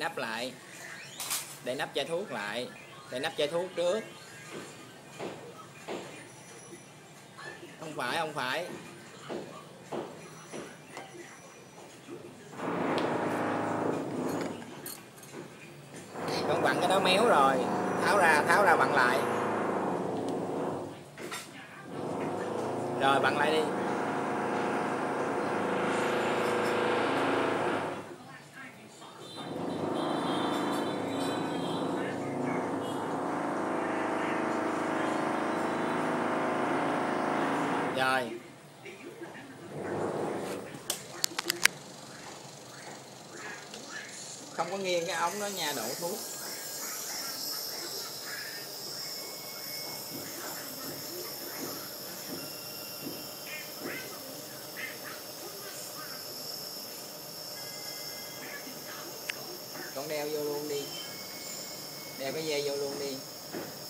nắp lại, đậy nắp chai thuốc lại, đậy nắp chai thuốc trước. Không phải. Con vặn cái đó méo rồi, tháo ra vặn lại. Rồi vặn lại đi. Rồi. Không có nghiêng cái ống đó nha, đổ thuốc. Con đeo vô luôn đi. Đeo cái dây vô luôn đi.